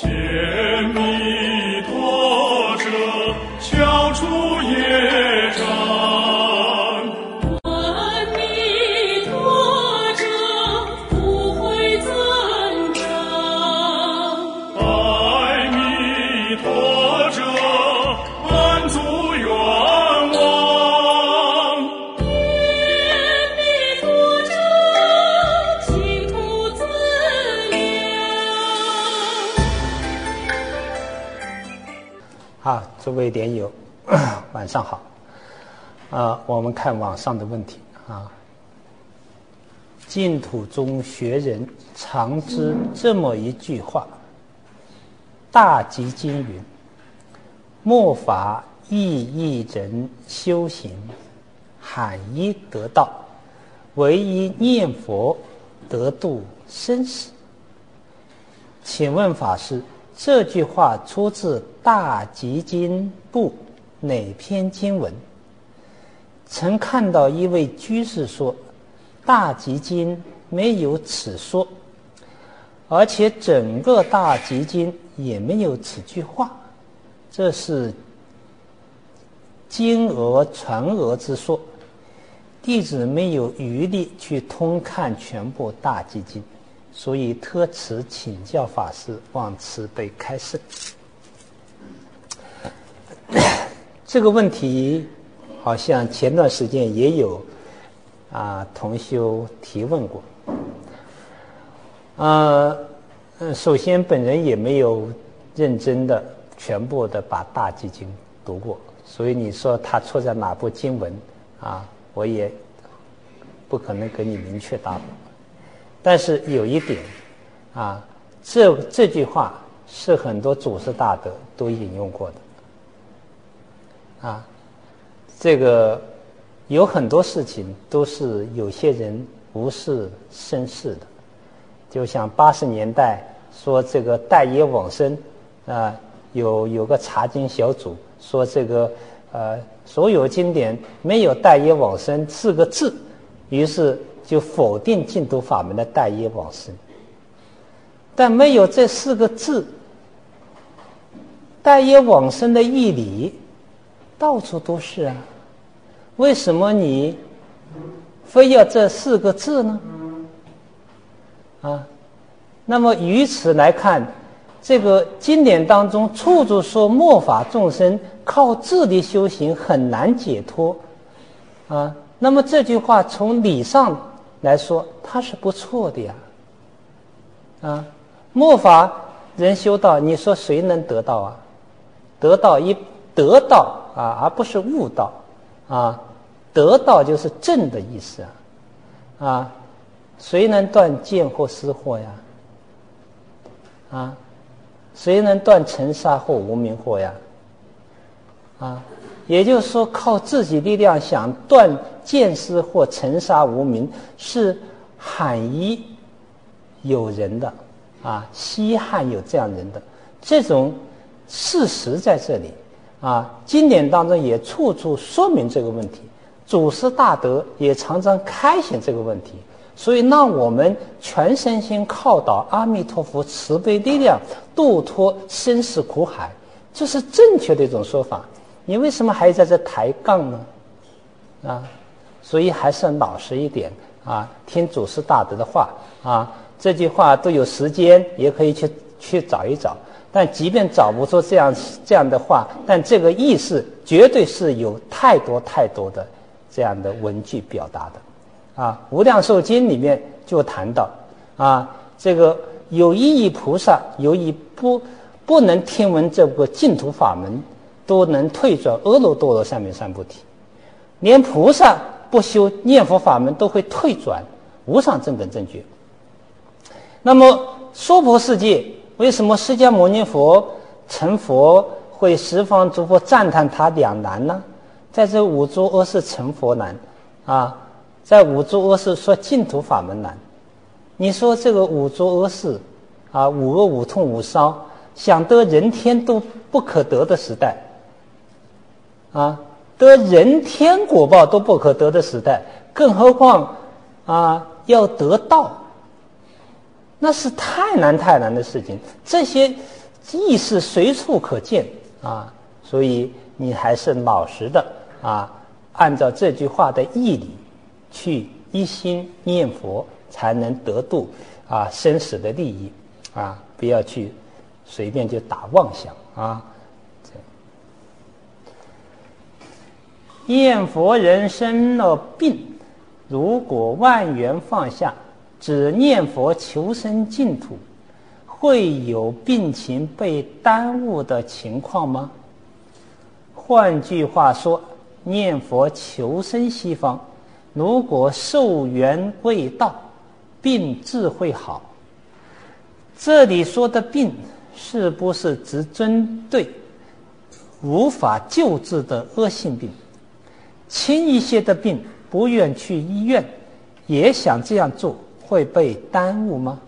解弥陀者，消除业障。 阿弥陀者，福慧增长。 阿弥陀者，满足愿望。 念弥陀者，净土自量。 好，诸位莲友，晚上好。我们看网上的问题啊。净土中学人常知这么一句话：大集经云，末法亦人修行，罕一得道，唯一念佛得度生死。请问法师，这句话出自《大集经》部哪篇经文？曾看到一位居士说，《大集经》没有此说，而且整个《大集经》也没有此句话，这是经讹传讹之说。弟子没有余力去通看全部《大集经》，所以特此请教法师，望慈悲开示。这个问题好像前段时间也有同修提问过。首先本人也没有认真的全部的把大集经读过，所以你说它出在哪部经文我也不可能给你明确答复。但是有一点这句话是很多祖师大德都引用过的这个有很多事情都是有些人无事生事的，就像80年代说这个带业往生有个查经小组说这个所有经典没有带业往生4个字，于是就否定净土法门的带业往生。但没有这4个字，带业往生的义理到处都是为什么你非要这4个字呢？那么于此来看，这个经典当中处处说末法众生靠自力修行很难解脱那么这句话从理上来说它是不错的末法人修道，你说谁能得到得到而不是悟道得到就是正的意思谁能断见或思惑谁能断尘沙或无明惑也就是说靠自己力量想断见思或尘沙无明是罕一有人的稀罕有这样人的，这种事实在这里经典当中也处处说明这个问题，祖师大德也常常开显这个问题，所以让我们全身心靠倒阿弥陀佛慈悲力量度脱生死苦海，这是正确的一种说法。你为什么还在这抬杠呢所以还是老实一点听祖师大德的话这句话都有时间也可以去找一找，但即便找不出这样的话，但这个意思绝对是有太多太多的这样的文句表达的无量寿经里面就谈到这个有一菩萨由于不能听闻这个净土法门，都能退转阿耨多罗三藐三菩提，连菩萨不修念佛法门都会退转无上正等正觉。那么娑婆世界为什么释迦牟尼佛成佛会十方诸佛赞叹他2难呢？在这五诸阿世成佛难在五诸阿世说净土法门难。你说这个五诸阿世五恶五痛五烧，想得人天都不可得的时代得人天果报都不可得的时代，更何况要得道，那是太难太难的事情。这些意识随处可见啊，所以你还是老实的啊，按照这句话的义理去一心念佛，才能得度啊生死的利益啊，不要去随便就打妄想啊。念佛人生了病，如果万缘放下，只念佛求生净土，会有病情被耽误的情况吗？换句话说，念佛求生西方，如果寿缘未到，病自会好。这里说的病，是不是只针对无法救治的恶性病？轻一些的病，不愿去医院，也想这样做，会被耽误吗？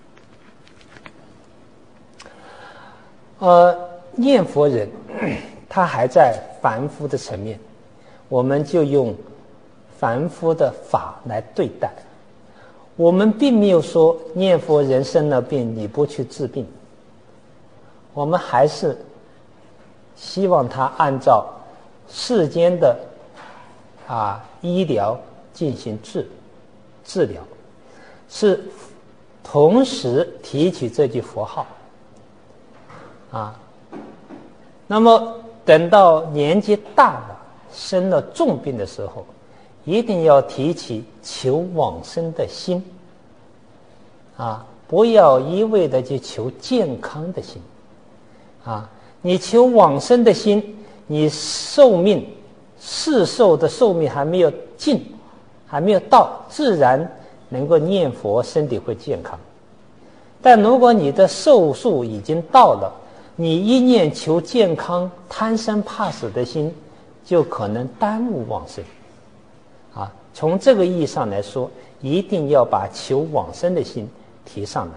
念佛人他还在凡夫的层面，我们就用凡夫的法来对待。我们并没有说念佛人生了病你不去治病，我们还是希望他按照世间的医疗进行治疗，是同时提起这句佛号啊。那么等到年纪大了，生了重病的时候，一定要提起求往生的心啊，不要一味的去求健康的心啊。你求往生的心，你世寿的寿命还没有尽，还没有到，自然能够念佛，身体会健康。但如果你的寿数已经到了，你一念求健康、贪生怕死的心，就可能耽误往生啊。从这个意义上来说，一定要把求往生的心提上来，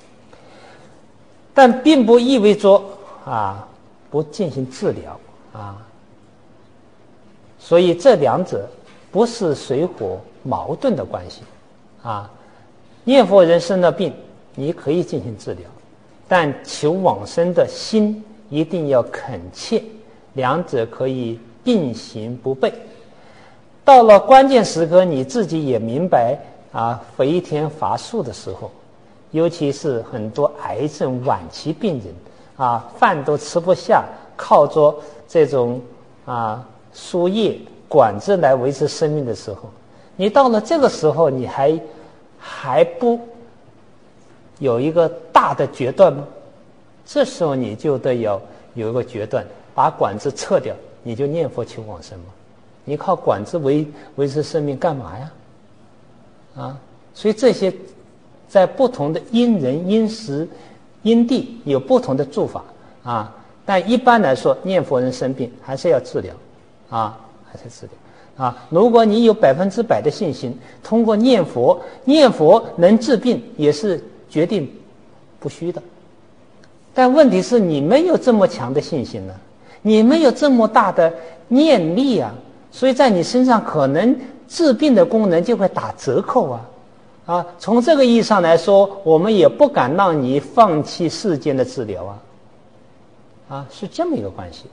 但并不意味着不进行治疗啊。所以这两者不是水火矛盾的关系啊。念佛人生了病，你可以进行治疗，但求往生的心一定要恳切，两者可以并行不悖。到了关键时刻，你自己也明白飞天乏术的时候，尤其是很多癌症晚期病人饭都吃不下，靠着这种输液管子来维持生命的时候，你到了这个时候，你还不有一个大的决断吗？这时候你就得要有一个决断，把管子撤掉，你就念佛求往生吗？你靠管子维持生命干嘛呀？所以这些在不同的因人因时因地有不同的做法但一般来说，念佛人生病还是要治疗还是治疗如果你有100%的信心，通过念佛能治病，也是决定不虚的。但问题是你没有这么强的信心呢，你没有这么大的念力所以在你身上可能治病的功能就会打折扣从这个意义上来说，我们也不敢让你放弃世间的治疗是这么一个关系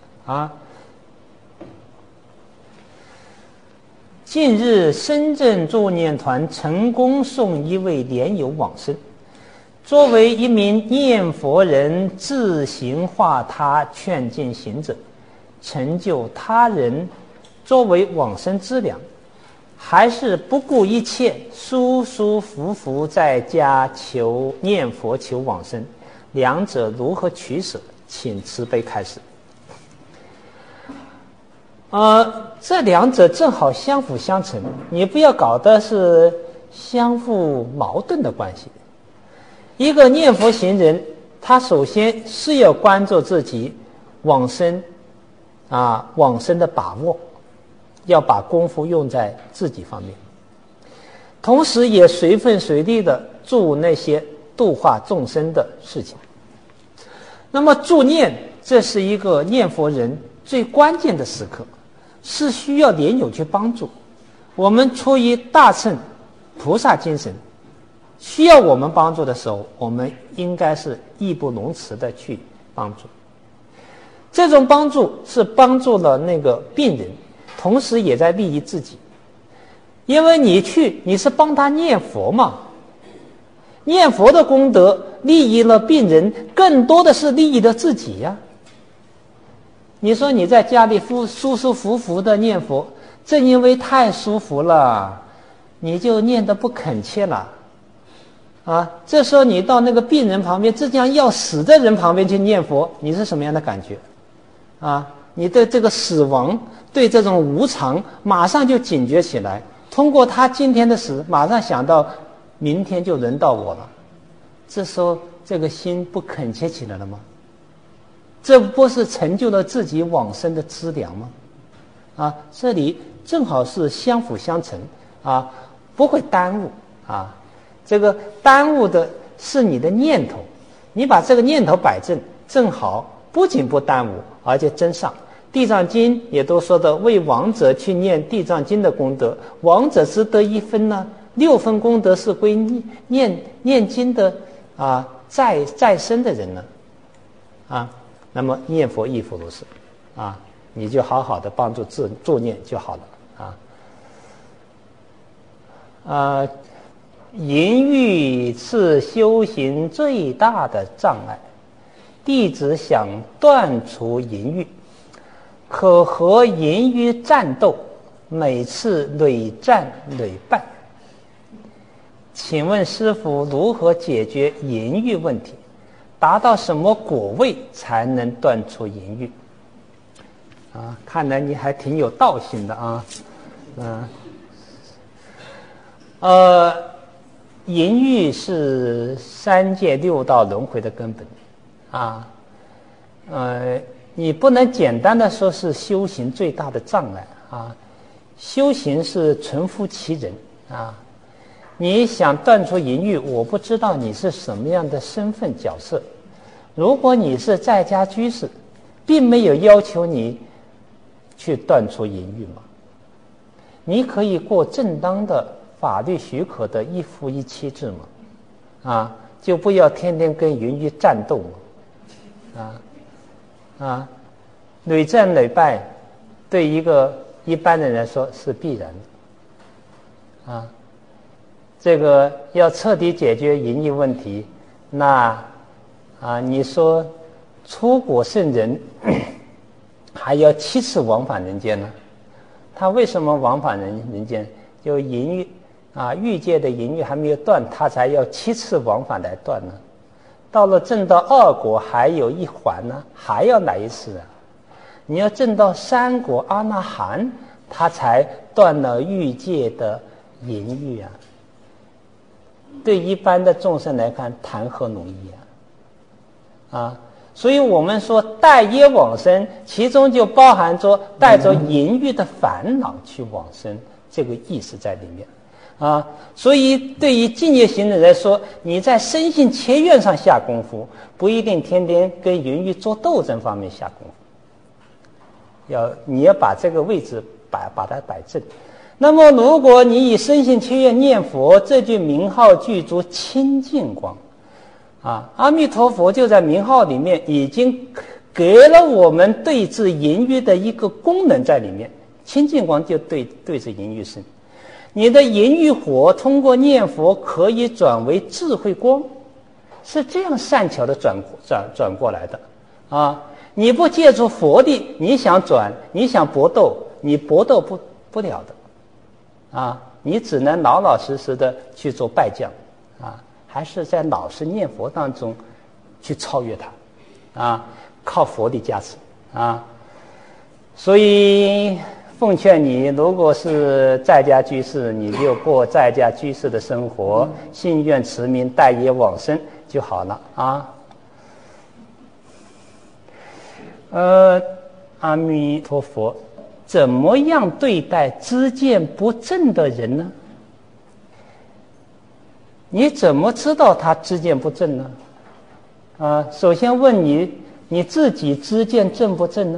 近日深圳助念团成功送一位莲友往生。作为一名念佛人，自行化他，劝进行者，成就他人作为往生之良，还是不顾一切舒舒服服在家念佛求往生，两者如何取舍？请慈悲开示。这两者正好相辅相成，你不要搞的是相互矛盾的关系。一个念佛行人，他首先是要关注自己往生的把握，要把功夫用在自己方面，同时也随分随地的做那些度化众生的事情。那么助念，这是一个念佛人最关键的时刻，是需要莲友去帮助。我们出于大乘菩萨精神，需要我们帮助的时候，我们应该是义不容辞的去帮助。这种帮助是帮助了那个病人，同时也在利益自己，因为你是帮他念佛嘛，念佛的功德利益了病人，更多的是利益了自己呀。你说你在家里舒舒服服的念佛，正因为太舒服了，你就念得不恳切了啊。这时候你到那个病人旁边，即将要死的人旁边去念佛，你是什么样的感觉啊？你对这个死亡，对这种无常马上就警觉起来，通过他今天的死，马上想到明天就轮到我了，这时候这个心不恳切起来了吗？这不是成就了自己往生的资粮吗？啊，这里正好是相辅相成啊，不会耽误啊。这个耽误的是你的念头，你把这个念头摆正，正好不仅不耽误，而且增上。地藏经也都说的，为亡者去念地藏经的功德，亡者只得1分呢，6分功德是归念经的啊再生的人呢啊。那么念佛亦复如是啊，你就好好的帮助助念就好了啊。淫欲是修行最大的障碍，弟子想断除淫欲，可和淫欲战斗，每次屡战屡败。请问师父如何解决淫欲问题？达到什么果位才能断除淫欲？啊，看来你还挺有道心的啊。淫欲是3界6道轮回的根本啊。你不能简单的说是修行最大的障碍啊。修行是存乎其人啊。你想断除淫欲，我不知道你是什么样的身份角色。如果你是在家居士，并没有要求你去断除淫欲嘛，你可以过正当的法律许可的1夫1妻制嘛，啊，就不要天天跟淫欲战斗嘛，屡战屡败，对一般人来说是必然的啊。这个要彻底解决淫欲问题，那你说出果圣人还要7次往返人间呢？他为什么往返人间？就淫欲欲界的淫欲还没有断，他才要7次往返来断呢。到了证到2果还有1环呢，还要来1次啊。你要证到3果阿那含，他才断了欲界的淫欲啊。对一般的众生来看，谈何容易啊！所以我们说带业往生，其中就包含着带着淫欲的烦恼去往生，这个意思在里面啊。所以对于净业行人来说，你在身心切愿上下功夫，不一定天天跟淫欲做斗争方面下功夫。你要把这个位置把它摆正。那么如果你以身心切愿念佛，这句名号具足清净光阿弥陀佛就在名号里面已经给了我们对治淫欲的一个功能在里面，清净光就对治淫欲身。你的淫欲火通过念佛可以转为智慧光，是这样善巧的转过来的你不借助佛力，你想转，你想搏斗，你搏斗不了的你只能老老实实的去做败将还是在老实念佛当中去超越它靠佛力加持所以奉劝你，如果是在家居士，你就过在家居士的生活，信愿持名带业往生就好了阿弥陀佛怎么样对待知见不正的人呢？你怎么知道他知见不正呢？首先问你自己知见正不正呢？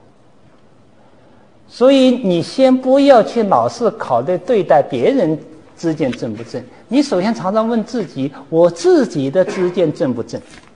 所以你先不要去老是考虑对待别人知见正不正？你首先常常问自己：我自己的知见正不正？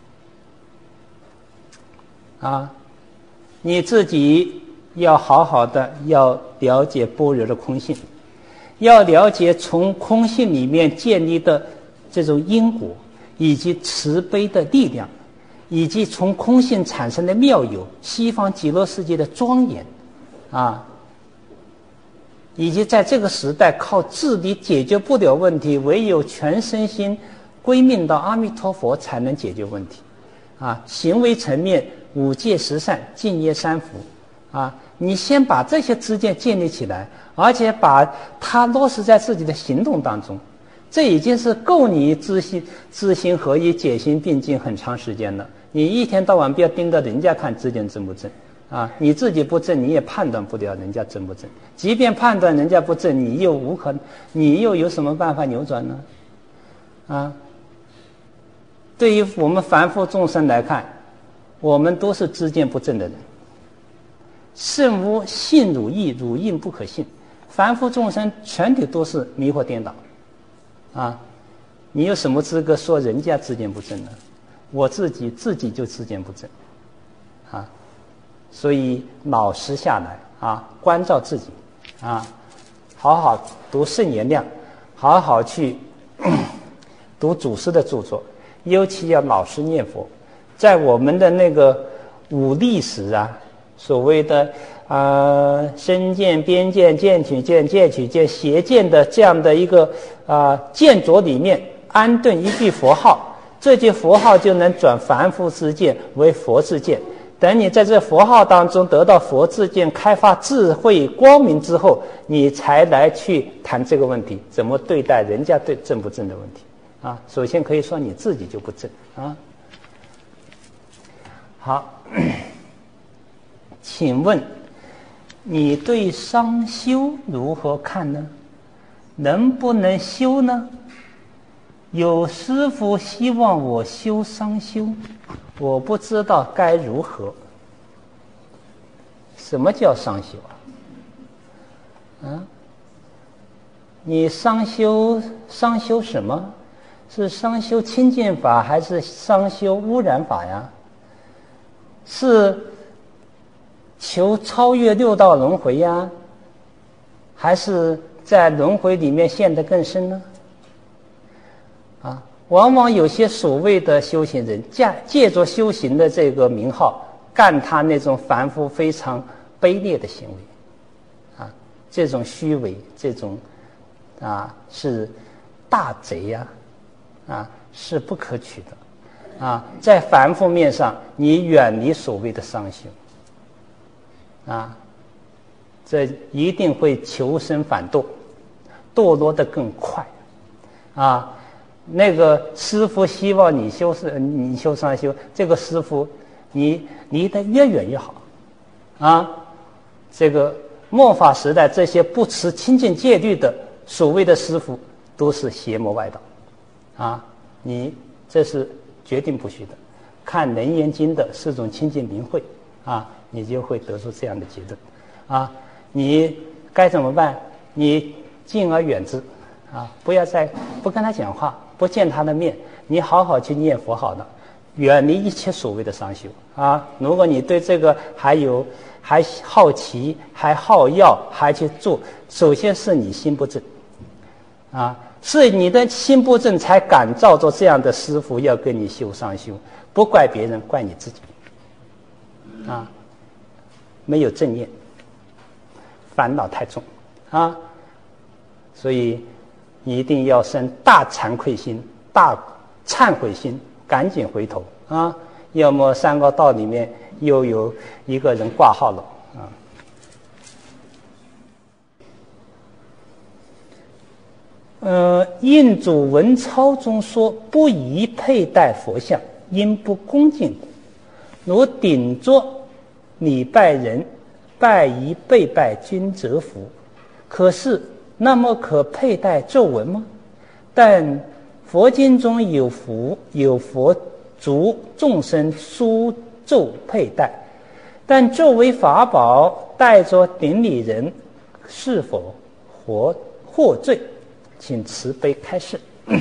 啊，你自己要好好的要了解般若的空性，要了解从空性里面建立的这种因果，以及慈悲的力量，以及从空性产生的妙有，西方极乐世界的庄严，啊，以及在这个时代靠自理解决不了问题，唯有全身心归命到阿弥陀佛才能解决问题。啊，行为层面五戒十善、净业三福，啊，你先把这些知见建立起来，而且把它落实在自己的行动当中，这已经是够你知行合一、解心并进很长时间了。你一天到晚不要盯着人家看知见正不正，啊，你自己不正，你也判断不了人家正不正。即便判断人家不正，你又有什么办法扭转呢？啊，对于我们凡夫众生来看，我们都是知见不正的人。圣无信汝意，汝应不可信。凡夫众生全体都是迷惑颠倒，啊，你有什么资格说人家知见不正呢？我自己就知见不正，啊，所以老实下来啊，关照自己啊，好好读圣言量，好好去读祖师的著作，尤其要老实念佛。在我们的那个五历史啊，所谓的身见、边见、见取见、戒取见、邪见的这样的一个见着里面安顿一句佛号，这句佛号就能转凡夫之见为佛之见。等你在这佛号当中得到佛之见，开发智慧光明之后，你才来去谈这个问题，怎么对待人家对正不正的问题啊。首先可以说你自己就不正啊。好，请问你对商修如何看呢？能不能修呢？有师父希望我修商修，我不知道该如何。什么叫商修啊？你商修什么？是商修清净法还是商修污染法呀？是求超越六道轮回呀，还是在轮回里面陷得更深呢？啊，往往有些所谓的修行人借着修行的这个名号，干他那种凡夫非常卑劣的行为，啊，这种虚伪，这种是大贼呀，是不可取的。在凡夫面上，你远离所谓的商修，这一定会求生反堕，堕落得更快，那个师父希望你修商修，这个师父你离得越远越好，这个末法时代这些不持清净戒律的所谓的师父，都是邪魔外道，你这是决定不许的。看《楞严经》的四种清净明慧，你就会得出这样的结论，你该怎么办？你敬而远之，不跟他讲话，不见他的面，你好好去念佛好了，远离一切所谓的商修如果你对这个还好奇，还好要，还去做，首先是你心不正，是你的心不正才感召着这样的师父要跟你修商修，不怪别人，怪你自己，没有正念，烦恼太重，所以你一定要生大惭愧心、大忏悔心，赶紧回頭要么三个道里面又有一个人挂号了印祖文钞中说，不宜佩戴佛像，因不恭敬故。如顶桌礼拜人，拜宜背拜君折服。可是那么可佩戴咒文吗？但佛经中有佛足众生书咒佩戴，但作为法宝带着顶礼人，是否获罪？ 请慈悲开示。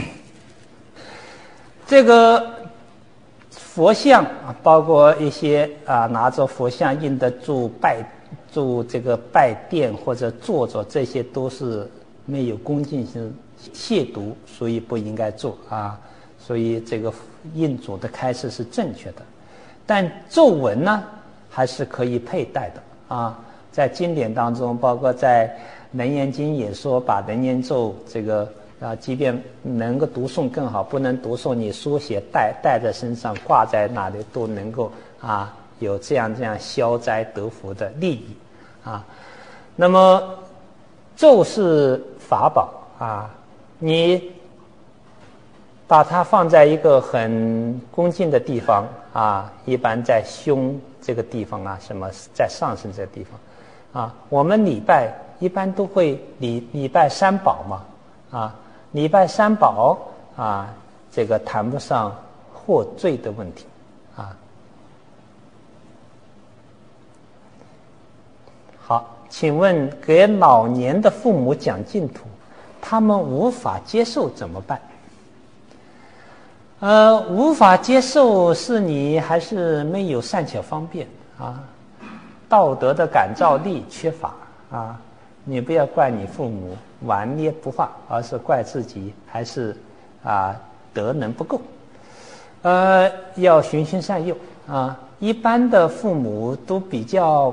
这个佛像啊，包括一些拿着佛像印的住这个拜殿或者坐着，这些都是没有恭敬心、亵渎，所以不应该做啊。所以这个印主的开示是正确的，但咒文呢还是可以佩戴的啊。在经典当中，包括在《楞严经》也说，把楞严咒这个即便能够读诵更好，不能读诵，你书写带在身上，挂在那里，都能够有这样消灾得福的利益啊。那么咒是法宝啊，你把它放在一个很恭敬的地方啊，一般在胸这个地方啊，什么在上身这个地方啊，我们礼拜一般都会礼拜三宝嘛啊，礼拜三宝啊，这个谈不上获罪的问题啊。好，请问给老年的父母讲净土，他们无法接受怎么办？无法接受是你还是没有善巧方便啊？道德的感召力缺乏啊！你不要怪你父母顽劣不化，而是怪自己还是德能不够。要循循善诱啊！一般的父母都比较，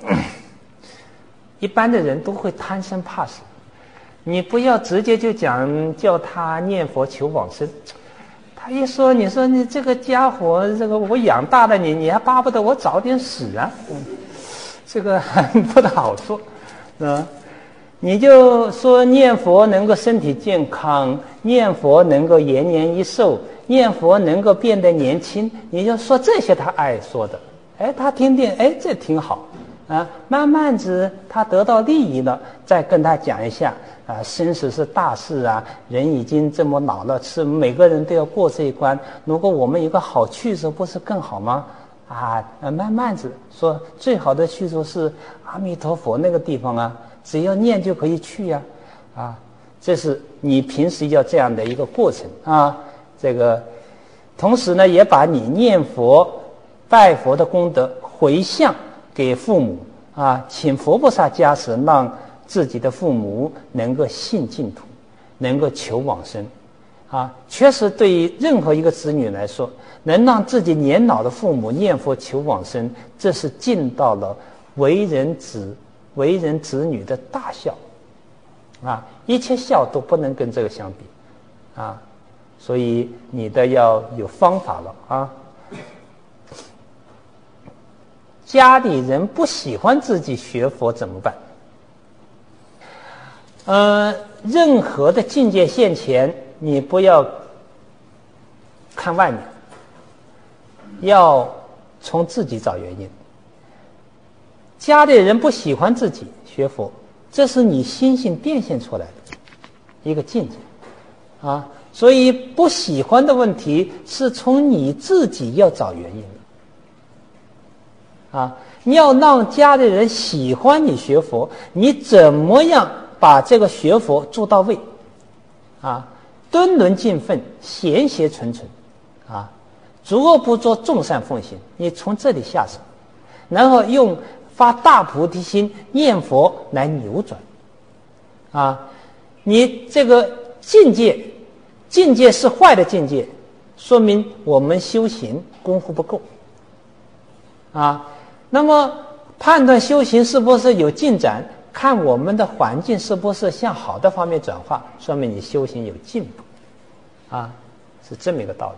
一般的人都会贪生怕死。你不要直接就叫他念佛求往生。他一说，你说你这个家伙，这个我养大了你，你还巴不得我早点死啊？这个不大好说，你就说念佛能够身体健康，念佛能够延年益寿，念佛能够变得年轻，你就说这些他爱说的，他听听，这挺好啊。慢慢子他得到利益了，再跟他讲一下。生死是大事啊，人已经这么老了，是每个人都要过这一关。如果我们有个好去处，不是更好吗？慢慢子说，最好的去处是阿弥陀佛那个地方啊，只要念就可以去呀。这是你平时要这样的一个过程啊。这个同时呢，也把你念佛、拜佛的功德回向给父母啊，请佛菩萨加持，让自己的父母能够信净土，能够求往生确实对于任何一个子女来说，能让自己年老的父母念佛求往生，这是尽到了为人子女的大孝一切孝都不能跟这个相比所以你的要有方法了家里人不喜欢自己学佛怎么办？任何的境界现前，你不要看外面，要从自己找原因。家里人不喜欢自己学佛，这是你心性变现出来的一个境界所以不喜欢的问题是从你自己要找原因的你要让家里人喜欢你学佛，你怎么样把这个学佛做到位敦伦尽分，贤邪纯纯诸恶不作，众善奉行，你从这里下手，然后用发大菩提心念佛来扭转你这个境界是坏的境界，说明我们修行功夫不够那么判断修行是不是有进展，看我们的环境是不是向好的方面转化，说明你修行有进步是这么一个道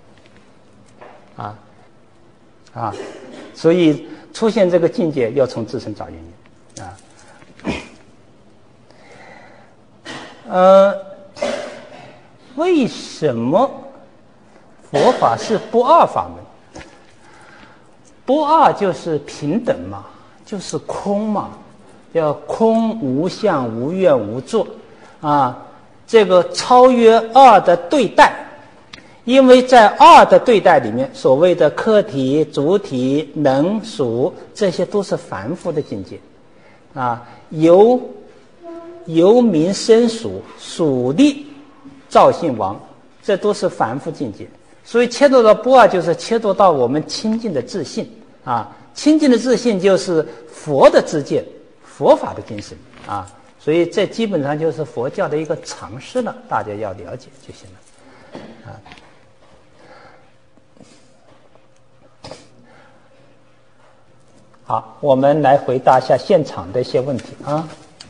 理所以出现这个境界要从自身找原因为什么佛法是不二法门？不二就是平等嘛，就是空嘛，叫空无相无愿无作这个超越二的对待。因为在二的对待里面，所谓的客体、主体、能、属，这些都是凡夫的境界由由民生属，属力造性亡，这都是凡夫境界。所以切入到不二，就是切入到我们清净的自信啊，清净的自信就是佛的知见，佛法的精神啊。所以这基本上就是佛教的一个常识了，大家要了解就行了啊。好，我们来回答一下现场的一些问题啊。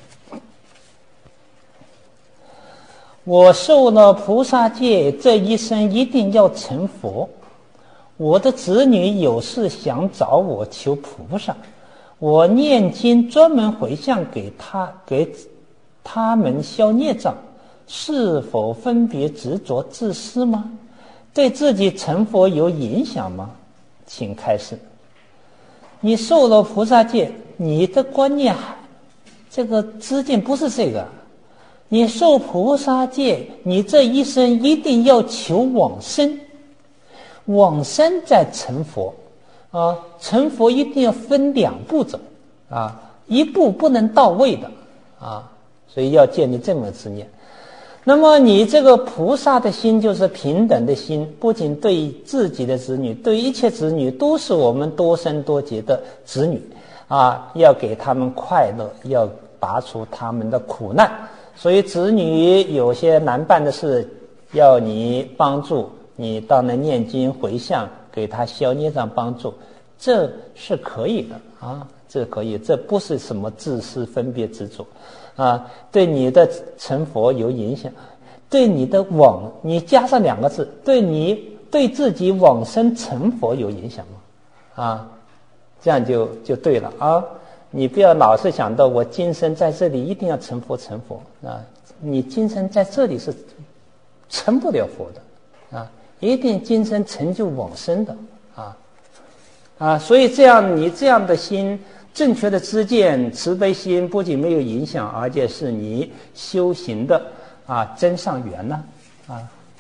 我受了菩萨戒，这一生一定要成佛。我的子女有事想找我求菩萨，我念经专门回向给他们消孽障，是否分别执着自私吗？对自己成佛有影响吗？请开示。你受了菩萨戒，你的观念这个知见不是这个。你受菩萨戒，你这一生一定要求往生，往生再成佛啊！成佛一定要分两步走啊，一步不能到位的啊，所以要建立这么执念。那么你这个菩萨的心就是平等的心，不仅对自己的子女，对一切子女都是我们多生多劫的子女啊，要给他们快乐，要拔除他们的苦难。所以子女有些难办的事，要你帮助，你当然念经回向，给他消孽障帮助，这是可以的啊，这可以，这不是什么自私分别执着啊，对你的成佛有影响，对你的你加上两个字，对自己往生成佛有影响吗？啊，这样就对了啊。你不要老是想到我今生在这里一定要成佛啊！你今生在这里是成不了佛的啊，一定今生成就往生的啊！所以你这样的心，正确的知见、慈悲心，不仅没有影响，而且是你修行的增上缘呢啊！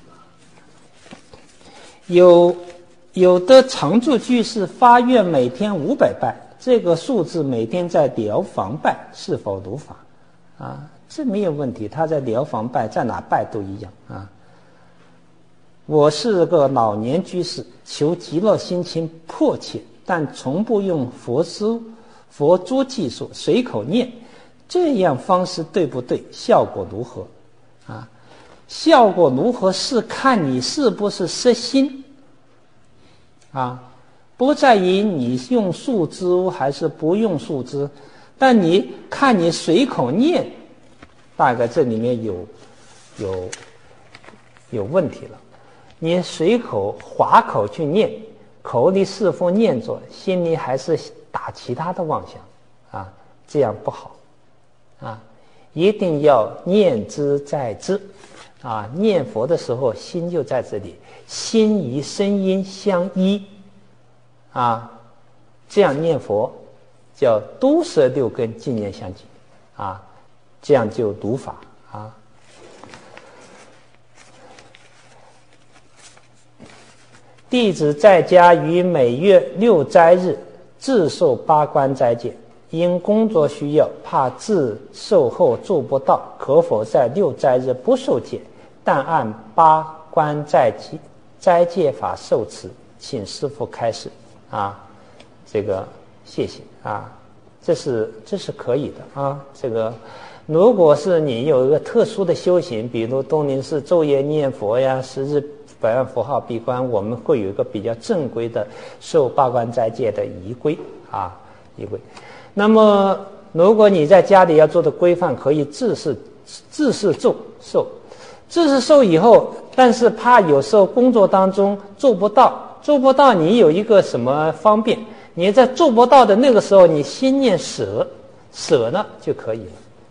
有的常住居士发愿每天500拜。这个数字每天在疗房拜，是否如法啊？这没有问题，他在疗房拜，在哪拜都一样啊。我是个老年居士，求极乐心情迫切，但从不用佛珠技术，随口念，这样方式对不对？效果如何啊？效果如何是看你是不是摄心啊。不在于你用树枝还是不用树枝，但你看你随口念，大概这里面有问题了。你随口划口去念，口里是否念着，心里还是打其他的妄想啊？这样不好啊！一定要念之在之啊！念佛的时候心就在这里，心与声音相依。啊，这样念佛叫都摄六根净念相继啊，这样就如法啊。弟子在家于每月6斋日自受8关斋戒，因工作需要，怕自受后做不到，可否在6斋日不受戒，但按8关斋戒法受持？请师父开示。啊，这个谢谢啊，这是可以的啊。这个如果是你有一个特殊的修行，比如东林寺昼夜念佛呀，10日百万佛号闭关，我们会有一个比较正规的受8关斋戒的仪规。那么如果你在家里要做的规范，可以自是受以后，但是怕有时候工作当中做不到，你有一个什么方便，你在做不到的那个时候，你心念舍了就可以了。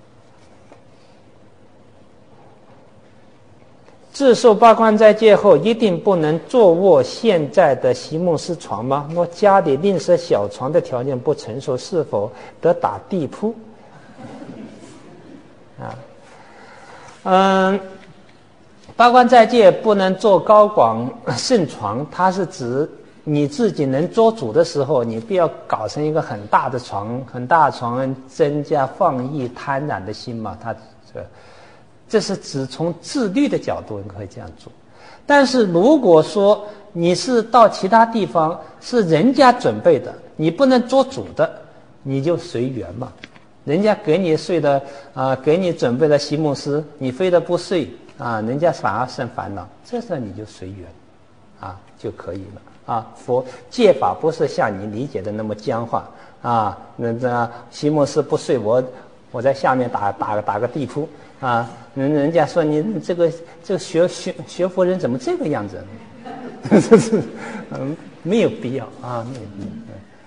自受8关斋戒后，一定不能坐卧现在的席梦思床吗？若家里另设小床的条件不成熟，是否得打地铺？8关斋戒不能做高广盛床，它是指你自己能做主的时候，你不要搞成一个很大的床，增加放逸贪婪的心嘛，它这是只从自律的角度可以这样做。但是如果说你是到其他地方是人家准备的，你不能做主的，你就随缘嘛。人家给你睡的给你准备的席梦思，你非得不睡人家反而生烦恼，这时候你就随缘就可以了佛戒法不是像你理解的那么僵化那席梦思不睡，我在下面打个地铺人家说你这个学佛人怎么这个样子这是没有必要没有必要。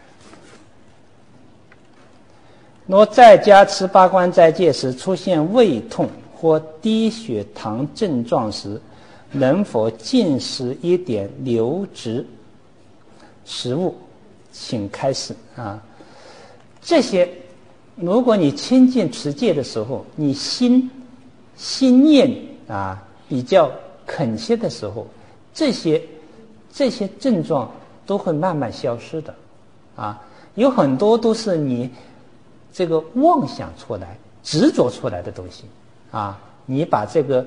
若在家持八关斋戒时出现胃痛或低血糖症状时，能否进食一点流质食物？请开始这些如果你亲近持戒的时候，你心念比较恳切的时候，这些症状都会慢慢消失的有很多都是你这个妄想出来执着出来的东西你把这个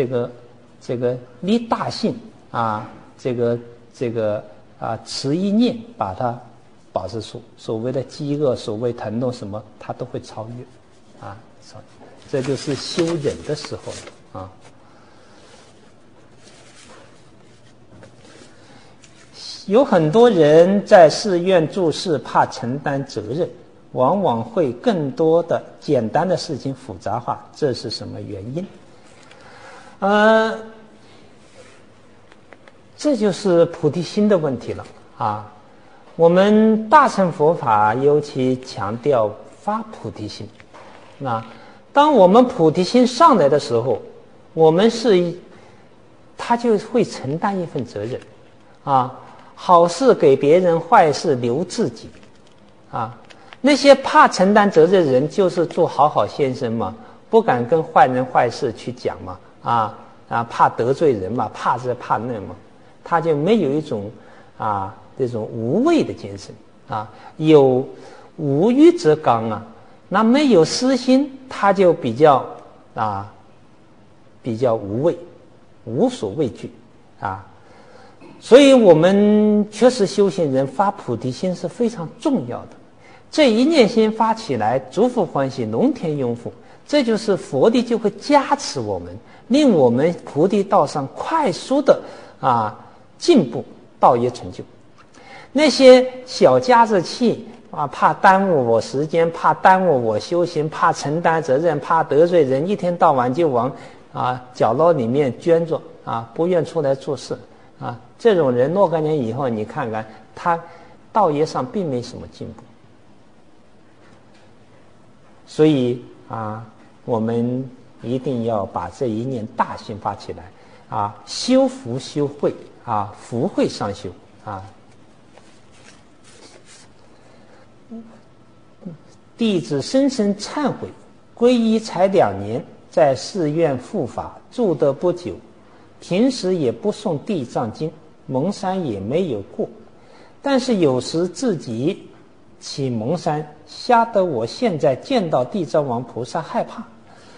离大性持一念把它保持住，所谓的饥饿，所谓疼痛什么，它都会超越这就是修忍的时候了有很多人在寺院住世，怕承担责任，往往会更多的简单的事情复杂化，这是什么原因？这就是菩提心的问题了我们大乘佛法尤其强调发菩提心当我们菩提心上来的时候，我们他就会承担一份责任好事给别人，坏事留自己那些怕承担责任的人就是做好先生嘛，不敢跟坏人坏事去讲嘛怕得罪人嘛，怕这怕那嘛，他就没有一种这种无畏的精神有无欲则刚那没有私心，他就比较无畏，无所畏惧所以我们确实修行人发菩提心是非常重要的。这一念心发起来，诸福欢喜，龙天拥护，这就是佛力就会加持我们，令我们菩提道上快速的进步，道业成就。那些小家子气怕耽误我时间，怕耽误我修行，怕承担责任，怕得罪人，一天到晚就往角落里面捐着不愿出来做事这种人若干年以后，你看看他道业上并没什么进步。所以我们一定要把这一念大心发起来修福修慧福慧上修弟子深深忏悔，皈依才2年，在寺院护法住得不久，平时也不诵地藏经，蒙山也没有过，但是有时自己起蒙山，吓得我现在见到地藏王菩萨害怕。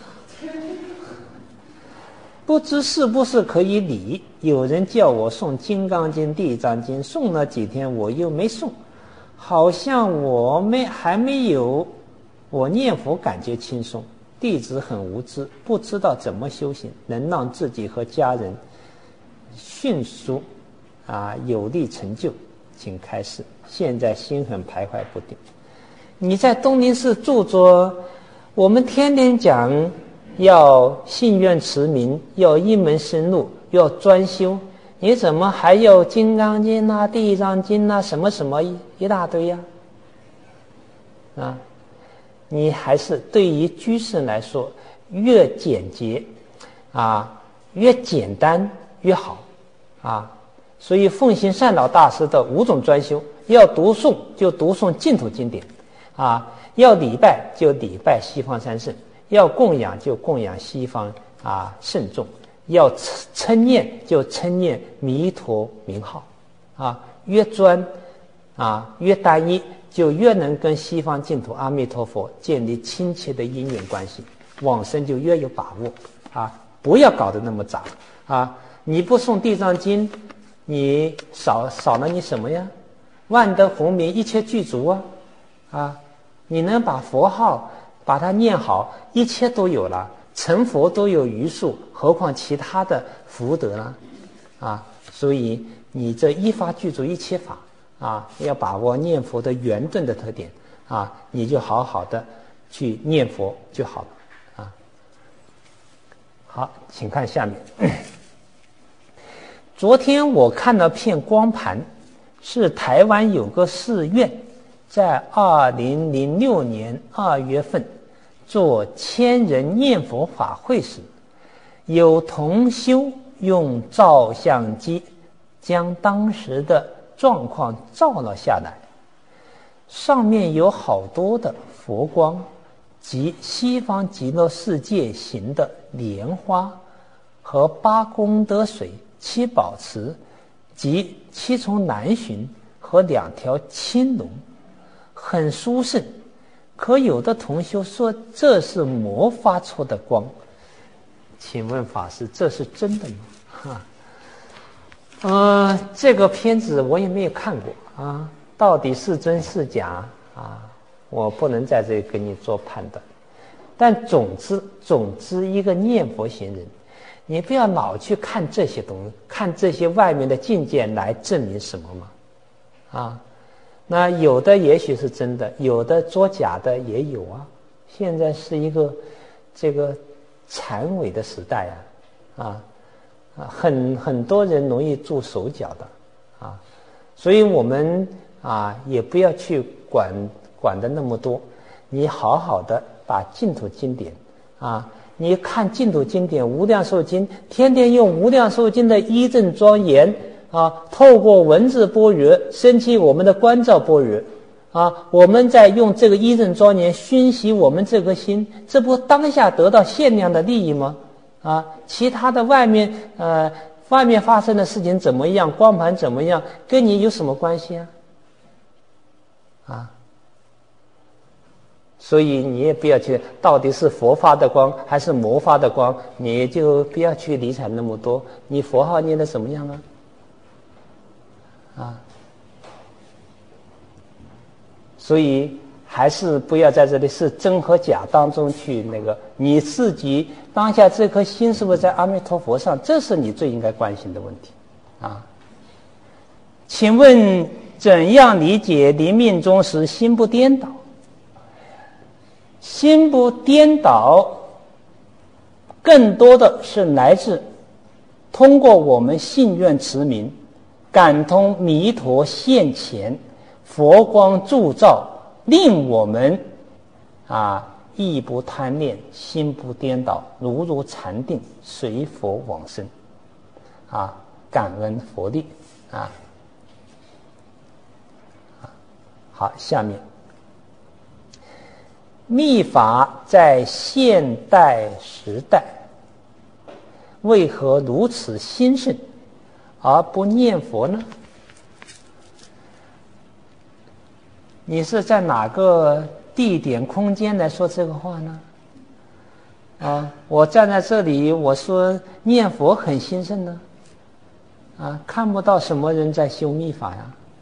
不知是不是可以理？有人叫我诵金刚经、地藏经，诵了几天我又没诵，好像还没有我念佛感觉轻松。弟子很无知，不知道怎么修行能让自己和家人迅速有力成就，请开示。现在心很徘徊不定。你在东林寺住着，我们天天讲要信愿持名，要一门深入，要专修，你怎么还要金刚经地藏经什么什么一大堆呀你还是对于居士来说，越简洁越简单越好所以奉行善导大师的5种专修，要读诵就读诵净土经典要礼拜就礼拜西方三圣，要供养就供养西方圣众，要称念就称念弥陀名号越专越单一，就越能跟西方净土阿弥陀佛建立亲切的因缘关系往生就越有把握啊！不要搞得那么杂啊！你不诵地藏经，你少了你什么呀？万德洪名，一切具足啊！你能把佛号把它念好，一切都有了，成佛都有余数，何况其他的福德呢？啊！所以你这一法具足一切法啊，要把握念佛的圆顿的特点啊，你就好好的去念佛就好了啊。好，请看下面。昨天我看了片光盘，是台湾有个寺院在2006年2月份做千人念佛法会时，有同修用照相机将当时的状况照了下来，上面有好多的佛光及西方极乐世界行的莲花和8功德水、7宝池及7重南巡和2条青龙，很殊胜。可有的同修说这是魔发出的光，请问法师，这是真的吗？这个片子我也没有看过啊，到底是真是假啊？我不能在这里跟你做判断。但总之，一个念佛行人，你不要老去看这些东西，看这些外面的境界来证明什么嘛？啊，那有的也许是真的，有的作假的也有啊。现在是一个这个残伪的时代啊。很多人容易做手脚的啊，所以我们也不要去管的那么多，你好好的把净土经典你看净土经典无量寿经，天天用无量寿经的依正庄严透过文字般若升起我们的观照般若我们在用这个依正庄严熏习我们这颗心，这不当下得到限量的利益吗？其他的外面发生的事情怎么样，光盘怎么样，跟你有什么关系所以你也不要去到底是佛发的光还是魔发的光，你就不要去理睬那么多。你佛号念的怎么样所以还是不要在这里是真和假当中去你自己当下这颗心是不是在阿弥陀佛上，这是你最应该关心的问题请问怎样理解临命终时心不颠倒？心不颠倒更多的是来自通过我们信愿持名，感通弥陀现前，佛光铸造，令我们意不贪恋，心不颠倒，如禅定，随佛往生感恩佛力好，下面密法在现代时代为何如此兴盛而不念佛呢？你是在哪个地点空间来说这个话呢？我站在这里我说念佛很兴盛呢看不到什么人在修密法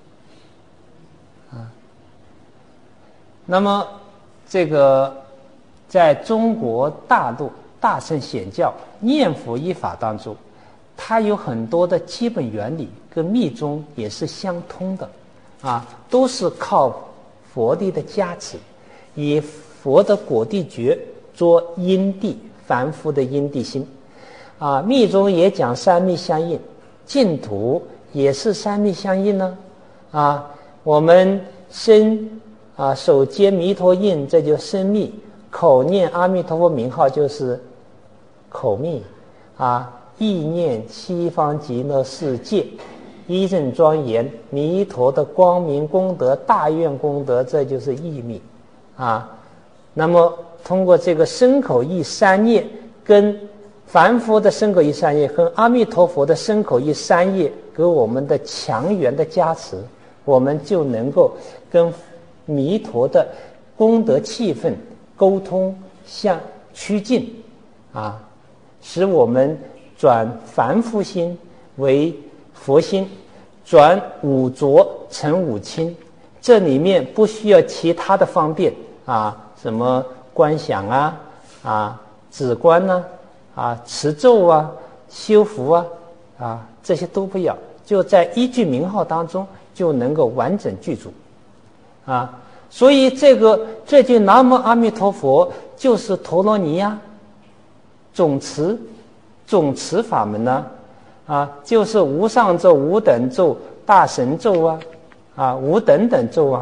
那么这个在中国大陆大乘显教念佛一法当中，它有很多的基本原理跟密宗也是相通的都是靠佛力的加持，以佛的果地觉做因地，凡夫的因地心密宗也讲三密相应，净土也是三密相应呢我们手接弥陀印，这就身密；口念阿弥陀佛名号就是口密意念西方极乐世界，依正庄严弥陀的光明功德、大愿功德，这就是意密那么通过这个身口意三业，跟凡夫的身口意三业跟阿弥陀佛的身口意三业给我们的强缘的加持，我们就能够跟弥陀的功德气氛沟通， 趋近啊，使我们转凡夫心为佛心，转五浊成五清。这里面不需要其他的方便啊，什么观想止观持咒修福这些都不要，就在一句名号当中就能够完整具足所以这句南无阿弥陀佛就是陀罗尼总持法门就是无上咒、无等咒、大神咒无等等咒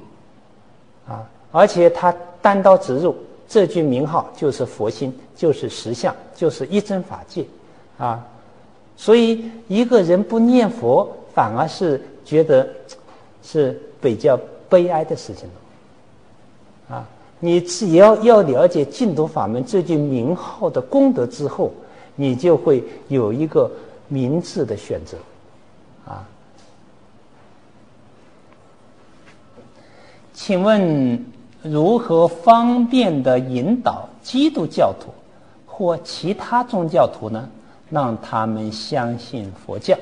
而且他单刀直入，这句名号就是佛心，就是实相，就是一真法界所以一个人不念佛，反而是觉得是比较悲哀的事情了你只要了解净土法门这句名号的功德之后，你就会有一个明智的选择请问如何方便地引导基督教徒或其他宗教徒呢，让他们相信佛教？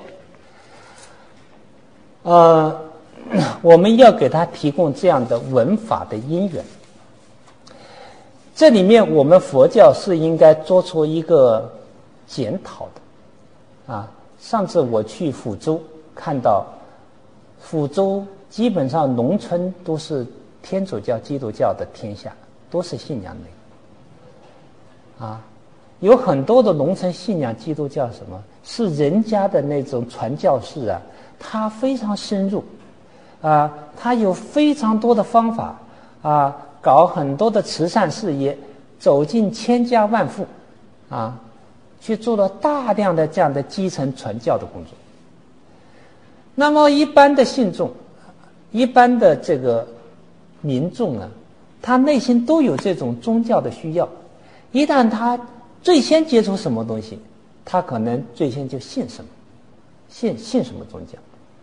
我们要给他提供这样的闻法的因缘。这里面我们佛教是应该做出一个检讨的上次我去福州，看到福州基本上农村都是天主教、基督教的天下，都是信仰的有很多的农村信仰基督教，什么是人家的那种传教士他非常深入他有非常多的方法搞很多的慈善事业，走进千家万户去做了大量的这样的基层传教的工作。那么一般的信众，一般的这个民众他内心都有这种宗教的需要，一旦他最先接触什么东西，他可能最先就信什么，信什么宗教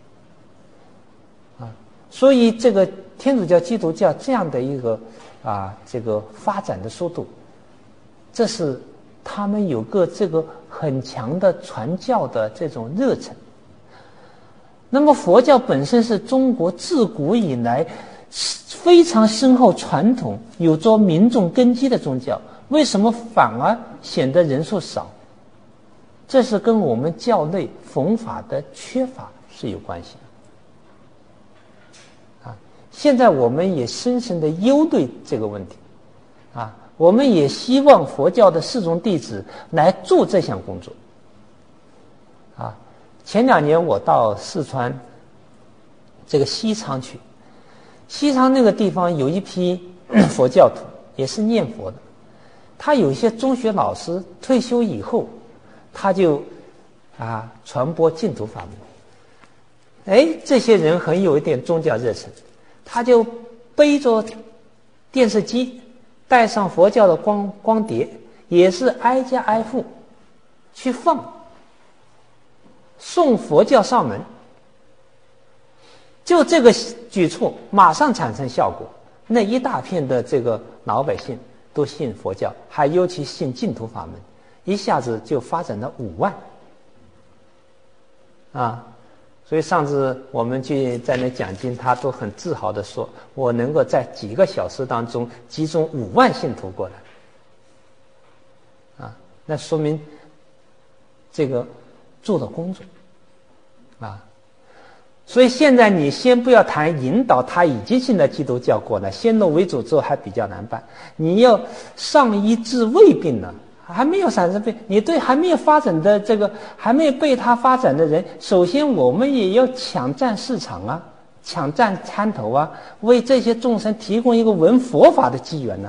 所以这个天主教、基督教这样的一个这个发展的速度，这是他们有这个很强的传教的这种热忱。那么佛教本身是中国自古以来非常深厚传统、有着民众根基的宗教，为什么反而显得人数少？这是跟我们教内弘法的缺乏是有关系的现在我们也深深的忧虑这个问题我们也希望佛教的释众弟子来做这项工作前2年我到四川这个西昌去，西昌那个地方有一批佛教徒，也是念佛的，他有一些中学老师退休以后，他就传播净土法门。这些人很有一点宗教热忱，他就背着电视机，带上佛教的光碟，也是挨家挨户去送佛教上门。就这个举措马上产生效果，那一大片的这个老百姓都信佛教，还尤其信净土法门，一下子就发展了5万所以上次我们去在那讲经，他都很自豪地说，我能够在几个小时当中集中5万信徒过来那说明这个做的工作所以现在你先不要谈引导他已经信了基督教过来，先入为主之后还比较难办。你要上医治未病呢，还没有产生病，你对还没有发展的这个还没有被他发展的人，首先我们也要抢占市场抢占滩头为这些众生提供一个闻佛法的机缘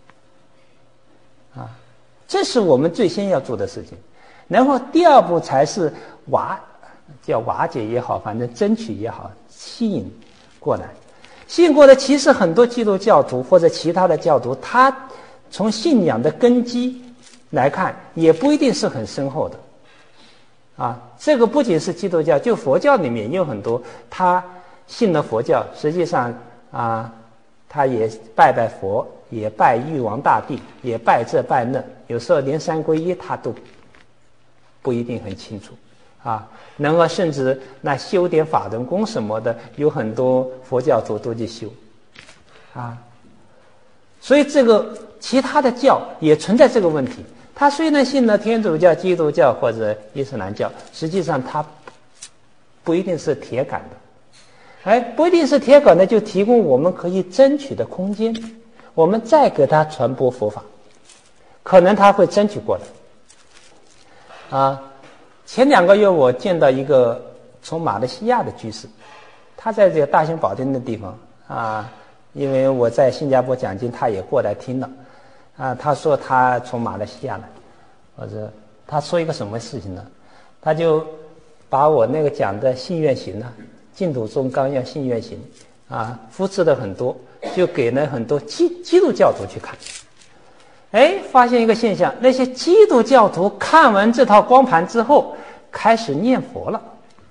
这是我们最先要做的事情。然后第2步才是叫瓦解也好，反正争取也好，吸引过来。吸引过来，其实很多基督教徒或者其他的教徒，他从信仰的根基来看，也不一定是很深厚的这个不仅是基督教，就佛教里面也有很多他信了佛教，实际上他也拜佛， 也拜玉皇大帝，也拜这拜那，有时候连三皈依他都不一定很清楚啊。然后甚至那修点法轮功什么的，有很多佛教徒都去修啊。所以这个其他的教也存在这个问题，他虽然信了天主教、基督教或者伊斯兰教，实际上他不一定是铁杆的。不一定是铁杆的，就提供我们可以争取的空间，我们再给他传播佛法，可能他会争取过来啊。前2个月我见到一个从马来西亚的居士，他在这个大雄宝殿的地方啊，因为我在新加坡讲经，他也过来听了啊。他说他从马来西亚来，或者他说一个什么事情呢？他就把我那个讲的信愿行啊，净土宗纲要信愿行啊，复制了很多，就给了很多基督教徒去看。发现一个现象，那些基督教徒看完这套光盘之后，开始念佛了。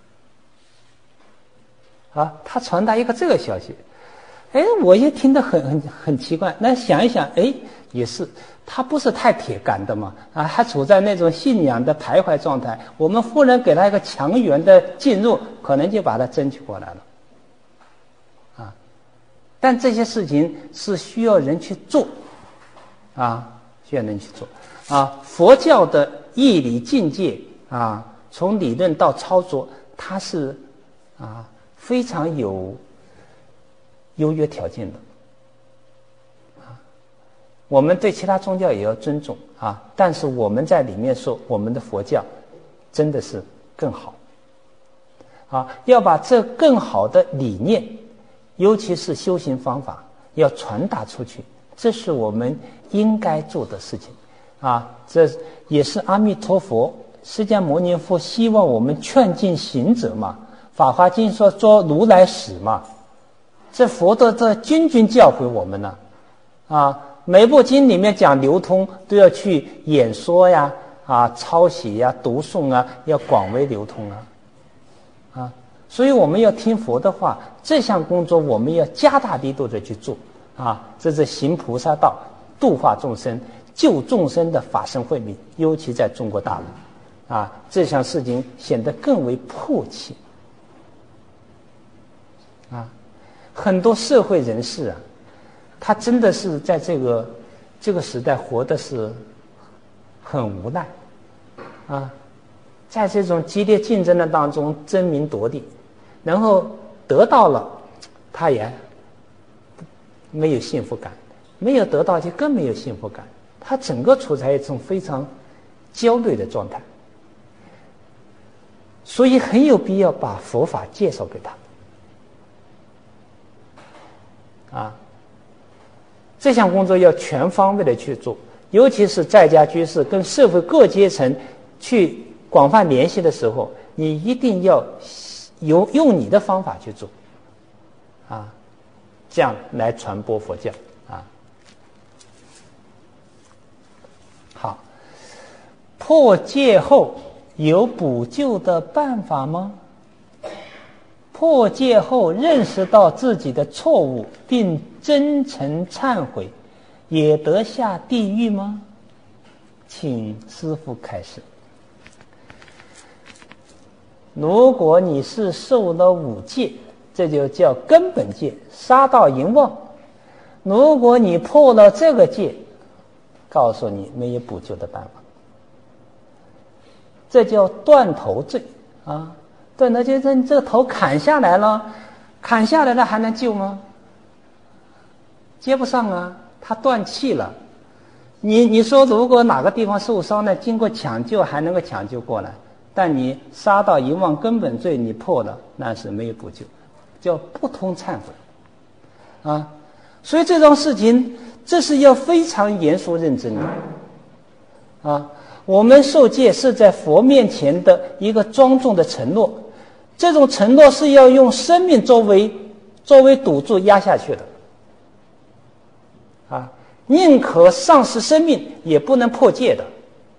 啊，他传达一个这个消息，我也听得很奇怪。那想一想，也是，他不是太铁杆的嘛，啊，还处在那种信仰的徘徊状态。我们忽然给他一个强援的进入，可能就把他争取过来了。啊，但这些事情是需要人去做，啊。需要人去做啊！佛教的义理境界啊，从理论到操作，它是啊非常有优越条件的啊。我们对其他宗教也要尊重啊，但是我们在里面说，我们的佛教真的是更好啊！要把这更好的理念，尤其是修行方法，要传达出去。这是我们应该做的事情啊！这也是阿弥陀佛、释迦牟尼佛希望我们劝进行者嘛。法华经说做如来使嘛，这佛的这谆谆教诲我们呢啊！每部经里面讲流通，都要去演说呀、抄写呀、读诵啊，要广为流通啊！所以我们要听佛的话，这项工作我们要加大力度的去做。这是行菩萨道、度化众生、救众生的法身慧命，尤其在中国大陆，这项事情显得更为迫切。很多社会人士啊，他真的是在这个时代活的是很无奈在这种激烈竞争的当中争名夺利，然后得到了，他也没有幸福感，没有得到就更没有幸福感，他整个处在一种非常焦虑的状态，所以很有必要把佛法介绍给他这项工作要全方位的去做，尤其是在家居士跟社会各阶层去广泛联系的时候，你一定要用你的方法去做这样来传播佛教好，破戒后有补救的办法吗？破戒后认识到自己的错误并真诚忏悔，也得下地狱吗？请师父开示。如果你是受了5戒，这就叫根本戒，杀盗淫妄。如果你破了这个戒，告诉你没有补救的办法，这叫断头罪断头就是你这个头砍下来了，砍下来了还能救吗？接不上它断气了。你说如果哪个地方受伤呢，经过抢救还能够抢救过来，但你杀盗淫妄根本罪你破了，那是没有补救，叫不通忏悔所以这种事情这是要非常严肃认真的我们受戒是在佛面前的一个庄重的承诺，这种承诺是要用生命作为赌注压下去的宁可丧失生命也不能破戒的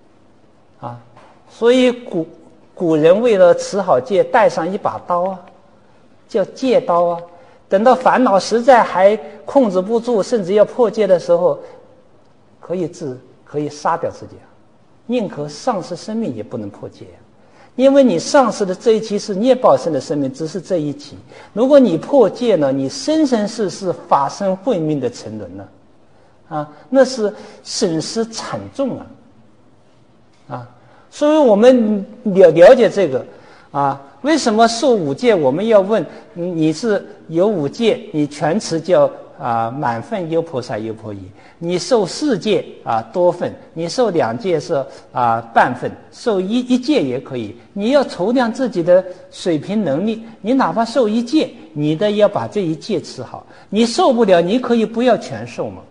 所以古人为了持好戒带上一把刀叫戒刀等到烦恼实在还控制不住，甚至要破戒的时候，可以杀掉自己啊，宁可丧失生命也不能破戒啊。因为你丧失的这一期是孽报生的生命，只是这一期。如果你破戒呢，你生生世世法身慧命的沉沦了，啊，那是损失惨重啊，啊，所以我们了解这个啊。为什么受五戒？我们要问你是有五戒，你全持叫满分优婆塞优婆夷；你受4戒多分，你受2戒是半分，受一戒也可以。你要筹量自己的水平能力，你哪怕受1戒，你的要把这1戒持好。你受不了，你可以不要全受嘛，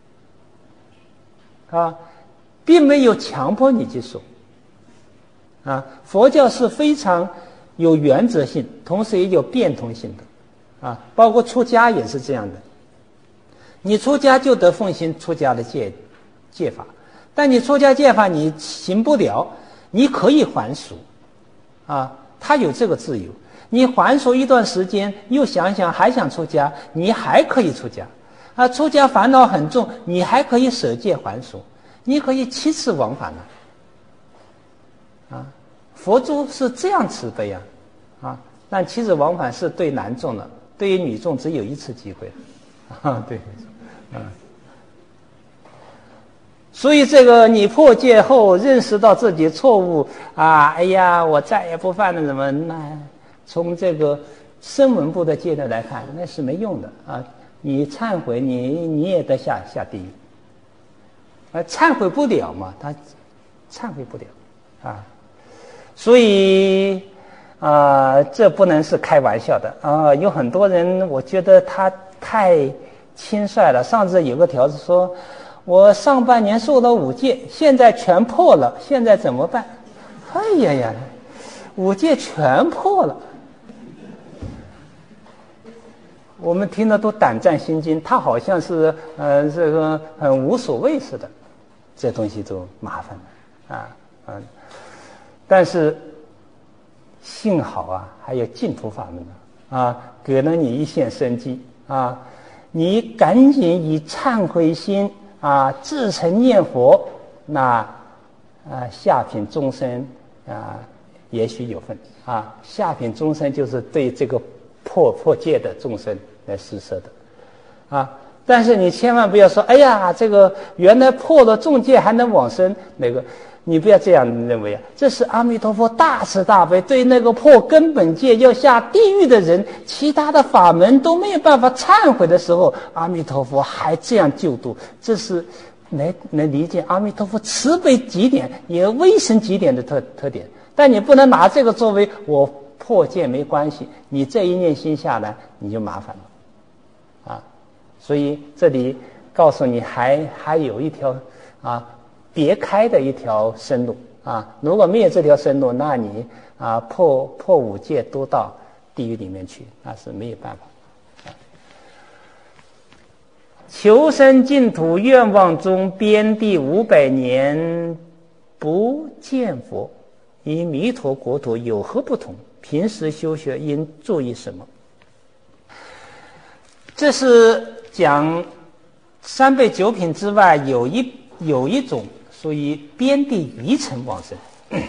并没有强迫你去受。佛教是非常有原则性，同时也有变通性的，包括出家也是这样的。你出家就得奉行出家的戒法，但你出家戒法你行不了，你可以还俗，他有这个自由。你还俗一段时间，又想想还想出家，你还可以出家。出家烦恼很重，你还可以舍戒还俗，你可以7次往返呢。佛祖是这样慈悲但7次往返是对男众的，对于女众只有1次机会对，所以这个你破戒后认识到自己错误哎呀，我再也不犯了什么，那从这个声闻部的戒律来看，那是没用的你忏悔，你也得下地狱，忏悔不了嘛，他忏悔不了所以这不能是开玩笑的有很多人我觉得他太轻率了。上次有个条子说，我上半年受了5戒，现在全破了，现在怎么办？哎呀，5戒全破了，我们听了都胆战心惊。他好像是这个很无所谓似的，这东西都麻烦了但是幸好还有净土法门给了你一线生机你赶紧以忏悔心至诚念佛，那下品众生也许有份下品众生就是对这个破戒的众生来施舍的但是你千万不要说，哎呀，这个原来破了重戒还能往生，那个你不要这样认为这是阿弥陀佛大慈大悲，对那个破根本戒要下地狱的人，其他的法门都没有办法忏悔的时候，阿弥陀佛还这样救度，这是能理解阿弥陀佛慈悲极点也威神极点的特点。但你不能拿这个作为我破戒没关系，你这一念心下来你就麻烦了所以这里告诉你还有一条别开的一条生路如果没有这条生路，那你破5戒都到地狱里面去，那是没有办法求生净土愿望中，边地500年不见佛，与弥陀国土有何不同？平时修学应注意什么？这是讲3辈9品之外有一种属于边地愚尘往生，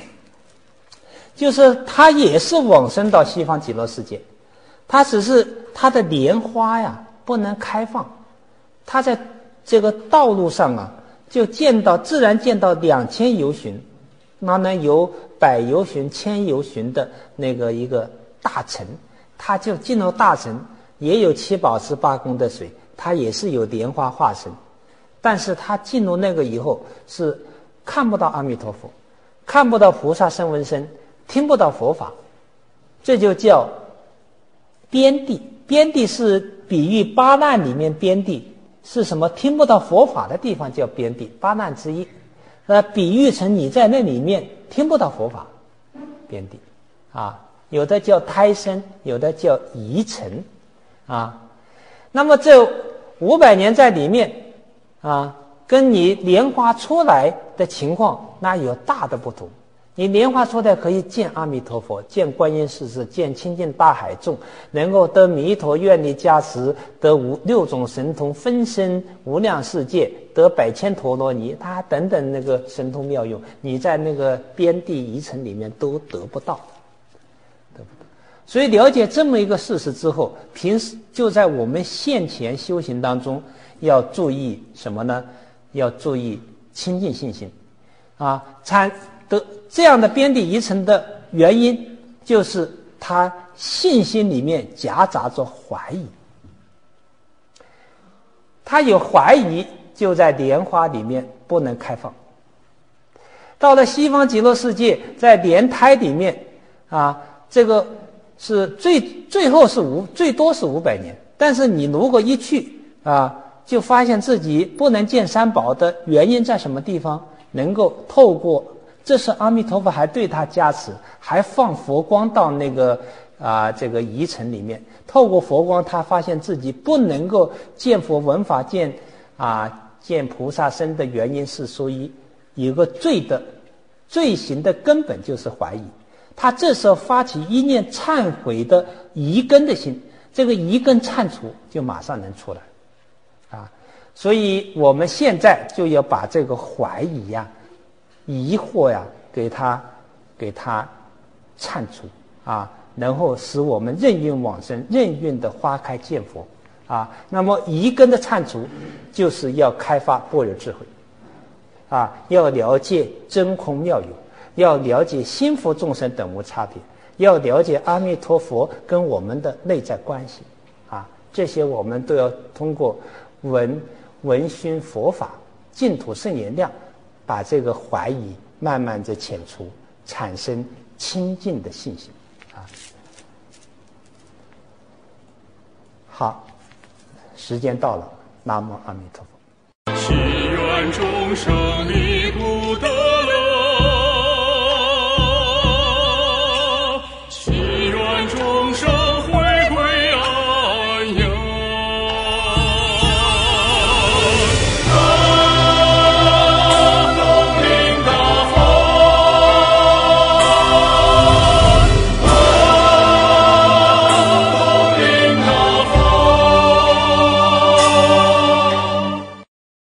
就是他也是往生到西方极乐世界，他只是他的莲花不能开放，他在这个道路上就自然见到2000由旬，那能有100由旬、1000由旬的那个一个大城，他就进入大城，也有7宝池8功德水，他也是有莲花化身，但是他进入那个以后是看不到阿弥陀佛，看不到菩萨声闻身，听不到佛法，这就叫边地。边地是比喻8难里面边地是什么？听不到佛法的地方叫边地，8难之一。比喻成你在那里面听不到佛法，边地有的叫胎生，有的叫疑尘那么这500年在里面跟你莲花出来的情况那有大的不同。 你莲花出来可以见阿弥陀佛，见观音世事，见清净大海众，能够得弥陀愿力加持，得六种神通，分身无量世界，得百千陀罗尼，它等等那个神通妙用，你在那个边地遗尘里面都得不到。所以了解这么一个事实之后，平时就在我们现前修行当中要注意什么呢？要注意清净信心啊，得这样的边地遗尘的原因，就是他信心里面夹杂着怀疑。他有怀疑，就在莲花里面不能开放。到了西方极乐世界，在莲胎里面啊，这个是最后是最多是500年。但是你如果一去啊，就发现自己不能见三宝的原因在什么地方？能够透过，这是阿弥陀佛还对他加持，还放佛光到那个这个遗尘里面，透过佛光，他发现自己不能够见佛闻法见菩萨身的原因是属于有个罪行的根本就是怀疑。他这时候发起一念忏悔的疑根的心，这个疑根忏除就马上能出来所以我们现在就要把这个怀疑疑惑给它忏除然后使我们任运往生，任运的花开见佛那么疑根的忏除就是要开发般若智慧要了解真空妙有，要了解心佛众生等无差别，要了解阿弥陀佛跟我们的内在关系这些我们都要通过闻熏佛法，净土圣言量，把这个怀疑慢慢的遣除，产生清净的信心好，时间到了，南无阿弥陀佛。 祈愿众生离苦得